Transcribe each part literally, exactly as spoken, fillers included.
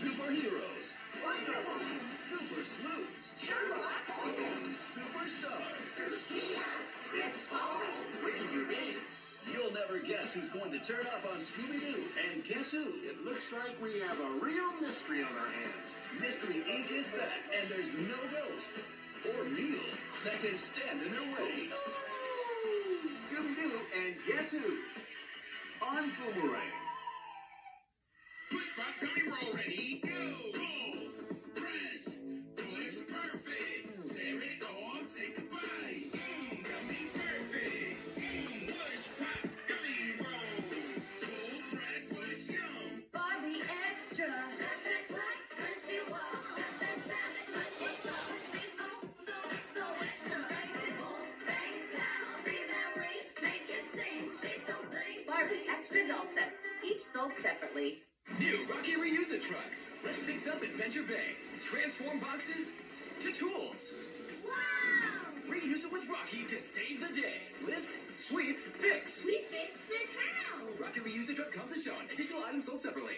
Superheroes, super sleuths, Sherlock, superstars, Chris Paul, Ricky Gervais. You'll never guess who's going to turn up on Scooby-Doo. And guess who? It looks like we have a real mystery on our hands. Mystery Incorporated is back, and there's no ghost or meal that can stand in their way. Scooby-Doo and guess who? On Boomerang. Push pop gummy roll ready, go! Pull, press, push, perfect. Tear it or take a bite. Mmm, gummy perfect. Mmm, push pop gummy roll. Pull, press, push, yum. Barbie Extra. That's what push it was. That's how push it so. She's so, so, so extra. Boom, bang, pow. See that ring? Make it sing. She's so bling. Barbie Extra doll sets, each sold separately. New Rocky Reuse-A-Truck. Let's fix up Adventure Bay. Transform boxes to tools. Wow! Reuse it with Rocky to save the day. Lift, sweep, fix. We fixed this how? Rocky Reuse-A-Truck comes as shown. Additional items sold separately.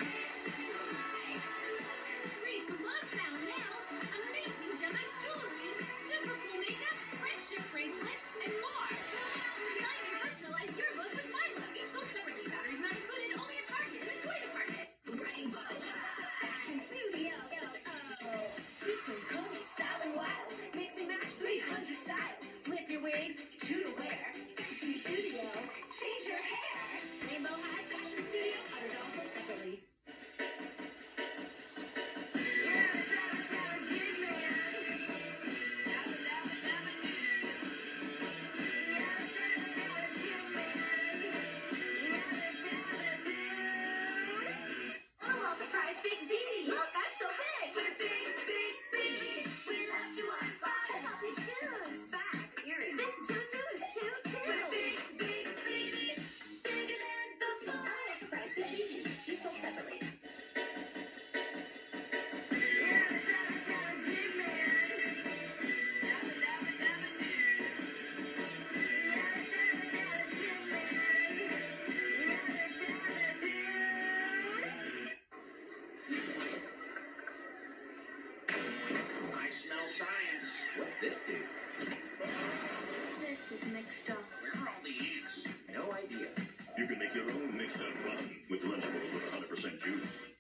Read some lunch found nails, amazing Gemex jewelry, super cool makeup, friendship bracelets, and more. Design and personalize your look with My Look. Each sold separately. Batteries not included. Only at Target and the toy department. Rainbow Fashion Studio. Sequins, only style and wild. Mix and match three hundred styles. Flip your wigs, two to wear. Fashion Studio. Change your hair. Rainbow High Fashion Studio. Other dolls sold separately. Surprise big beanies! Look, I'm so big! We're big, big beanies! We love to unbox! Check out these shoes! Fat earrings! This tutu is too, too! We're big, big beanies! Bigger than before! Surprise big beanies! Each sold separately. I smell science. What's this do? This is mixed up. Where are all the ants? No idea. You can make your own mixed up fun with Lunchables with one hundred percent juice.